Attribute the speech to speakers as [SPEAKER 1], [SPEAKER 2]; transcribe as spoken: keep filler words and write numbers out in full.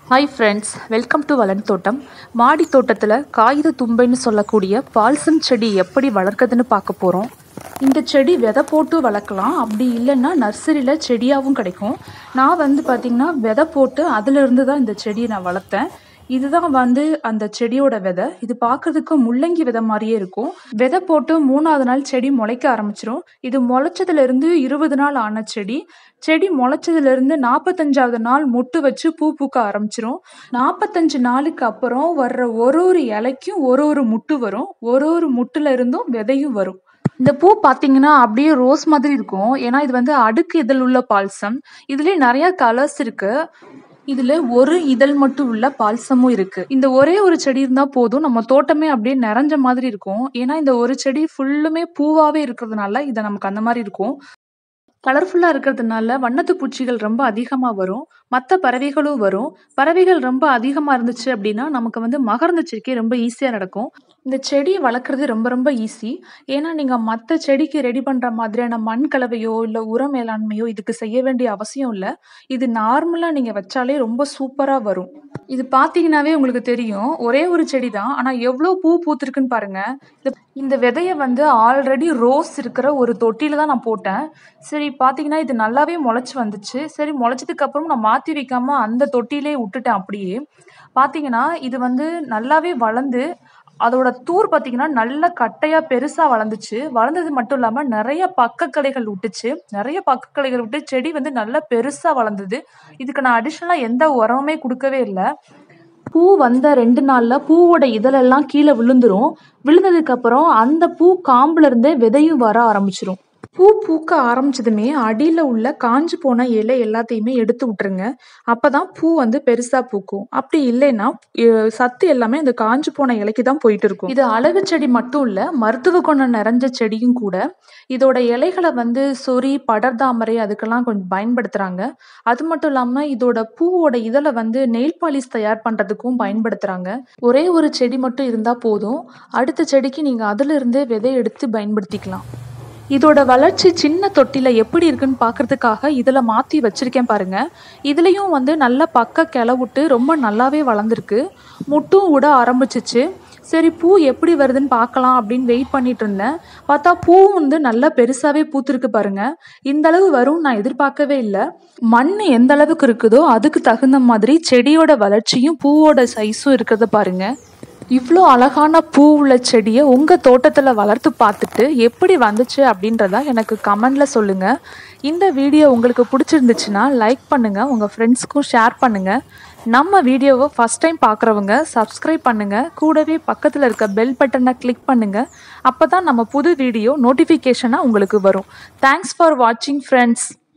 [SPEAKER 1] Hi friends, welcome to வளன் தோட்டம். மாடி தோட்டத்தில் காகித தும்பைன்னு சொல்லக்கூடிய பால்சம் செடி எப்படி வளர்க்குதுன்னு பார்க்க போகிறோம். இந்த செடி விதை போட்டு வளர்க்கலாம், அப்படி இல்லைன்னா நர்சரியில் செடியாகவும் கிடைக்கும். நான் வந்து பார்த்திங்கன்னா விதை போட்டு அதிலிருந்து தான் இந்த செடியை நான் வளர்த்தேன். இதுதான் வந்து அந்த செடியோட விதை. இது பார்க்கறதுக்கு முள்ளங்கி விதை மாதிரியே இருக்கும். விதை போட்டு மூணாவது நாள் செடி முளைக்க ஆரம்பிச்சிரும். இது முளைச்சதுல இருந்து இருபது நாள் ஆன செடி. செடி முளைச்சதுல இருந்து நாற்பத்தஞ்சாவது நாள் மொட்டு வச்சு பூ பூக்க ஆரம்பிச்சிரும். நாற்பத்தஞ்சு நாளுக்கு அப்புறம் வர்ற ஒரு ஒரு இலைக்கும் ஒரு ஒரு முட்டு வரும். ஒரு ஒரு முட்டுல இருந்தும் விதையும் வரும். இந்த பூ பார்த்தீங்கன்னா அப்படியே ரோஸ் மாதிரி இருக்கும். ஏன்னா இது வந்து அடுக்கு இதழ் உள்ள பால்சம். இதுலயே நிறைய கலர்ஸ் இருக்கு. இதுல ஒரு இதழ் மட்டும் உள்ள பால்சமும் இருக்கு. இந்த ஒரே ஒரு செடி இருந்தா போதும், நம்ம தோட்டமே அப்படியே நிறைஞ்ச மாதிரி இருக்கும். ஏன்னா இந்த ஒரு செடி ஃபுல்லுமே பூவாவே இருக்கிறதுனால இதை நமக்கு அந்த மாதிரி இருக்கும். கலர்ஃபுல்லாக இருக்கிறதுனால வண்ணத்து பூச்சிகள் ரொம்ப அதிகமாக வரும். மற்ற பறவைகளும் வரும். பறவைகள் ரொம்ப அதிகமாக இருந்துச்சு அப்படின்னா நமக்கு வந்து மகரந்த சேர்க்கை ரொம்ப ஈஸியாக நடக்கும். இந்த செடியை வளர்க்குறது ரொம்ப ரொம்ப ஈஸி. ஏன்னா நீங்கள் மற்ற செடிக்கு ரெடி பண்ணுற மாதிரியான மண் கலவையோ இல்லை உர மேலாண்மையோ இதுக்கு செய்ய வேண்டிய அவசியம் இல்லை. இது நார்மலாக நீங்கள் வச்சாலே ரொம்ப சூப்பராக வரும். இது பார்த்தீங்கன்னாவே உங்களுக்கு தெரியும், ஒரே ஒரு செடி தான், ஆனால் எவ்வளோ பூ பூத்திருக்குன்னு பாருங்க. இந்த விதையை வந்து ஆல்ரெடி ரோஸ் இருக்கிற ஒரு தொட்டியில தான் நான் போட்டேன். சரி பார்த்தீங்கன்னா இது நல்லாவே முளைச்சி வந்துச்சு. சரி முளைச்சதுக்கு அப்புறம் நான் மாற்றி வைக்காம அந்த தொட்டியிலே விட்டுட்டேன் அப்படியே. பார்த்தீங்கன்னா இது வந்து நல்லாவே வளர்ந்து அதோட தூர் பார்த்தீங்கன்னா நல்ல கட்டையா பெருசா வளர்ந்துச்சு. வளர்ந்தது மட்டும் இல்லாம நிறைய பக்க கிளைகள் விட்டுச்சு. நிறைய பக்க கிளைகள் விட்டு செடி வந்து நல்லா பெருசா வளர்ந்தது. இதுக்கு நான் அடிஷனலா எந்த உரமுமே கொடுக்கவே இல்லை. பூ வந்த ரெண்டு நாள்ல பூவோட இதழெல்லாம் கீழே விழுந்துரும். விழுந்ததுக்கு அப்புறம் அந்த பூ காம்புல இருந்தே விதையும் வர ஆரம்பிச்சிரும். பூ பூக்க ஆரம்பிச்சதுமே அடியில உள்ள காஞ்சு போன இலை எல்லாத்தையுமே எடுத்து விட்டுருங்க. அப்பதான் பூ வந்து பெருசா பூக்கும். அப்படி இல்லைன்னா சத்து எல்லாமே இந்த காஞ்சு போன இலைக்கு தான் போயிட்டு இருக்கும். இது அழகு செடி மட்டும் இல்ல, மருத்துவ குணம் நிறைஞ்ச செடியும் கூட. இதோட இலைகளை வந்து சொறி படர்தாமரை அதுக்கெல்லாம் கொஞ்சம் பயன்படுத்துறாங்க. அது மட்டும் இல்லாம இதோட பூவோட இதழை வந்து நெயில் பாலிஷ் தயார் பண்றதுக்கும் பயன்படுத்துறாங்க. ஒரே ஒரு செடி மட்டும் இருந்தா போதும், அடுத்த செடிக்கு நீங்க அதுல இருந்தே விதை எடுத்து பயன்படுத்திக்கலாம். இதோட வளர்ச்சி சின்ன தொட்டில எப்படி இருக்குன்னு பார்க்கறதுக்காக இதில் மாற்றி வச்சிருக்கேன் பாருங்க. இதுலேயும் வந்து நல்ல பக்க கிளவுட்டு ரொம்ப நல்லாவே வளர்ந்துருக்கு. முட்டும் விட ஆரம்பிச்சிச்சு. சரி பூ எப்படி வருதுன்னு பார்க்கலாம் அப்படின்னு வெயிட் பண்ணிட்டு இருந்தேன். பார்த்தா பூ வந்து நல்லா பெருசாகவே பூத்திருக்கு பாருங்க. இந்த அளவு வரும் நான் எதிர்பார்க்கவே இல்லை. மண் எந்த அளவுக்கு இருக்குதோ அதுக்கு தகுந்த மாதிரி செடியோட வளர்ச்சியும் பூவோட சைஸும் இருக்கிறத பாருங்க. இவ்வளோ அழகான பூ உள்ள செடியை உங்கள் தோட்டத்தில் வளர்த்து பார்த்துட்டு எப்படி வந்துச்சு அப்படின்றத எனக்கு கமெண்டில் சொல்லுங்கள். இந்த வீடியோ உங்களுக்கு பிடிச்சிருந்துச்சுன்னா லைக் பண்ணுங்கள், உங்கள் ஃப்ரெண்ட்ஸ்க்கும் ஷேர் பண்ணுங்கள். நம்ம வீடியோவை ஃபஸ்ட் டைம் பார்க்குறவங்க சப்ஸ்கிரைப் பண்ணுங்கள். கூடவே பக்கத்தில் இருக்க பெல் பட்டனை கிளிக் பண்ணுங்கள். அப்போ தான் நம்ம புது வீடியோ நோட்டிஃபிகேஷனாக உங்களுக்கு வரும். தேங்க்ஸ் ஃபார் வாட்சிங் ஃப்ரெண்ட்ஸ்.